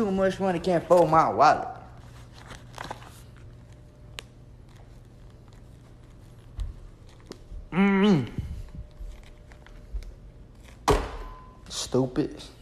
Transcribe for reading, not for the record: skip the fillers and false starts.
Too much money can't fold my wallet. Stupid.